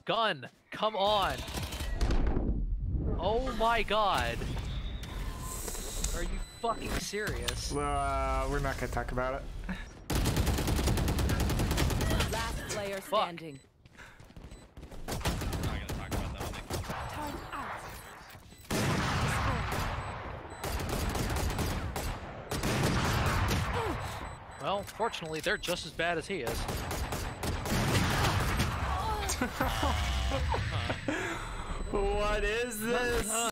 gun. Come on. Oh my god. Are you fucking serious? We're not gonna talk about it. Last player standing. I'm not gonna talk about that. Time out. Well, fortunately, they're just as bad as he is. What is this?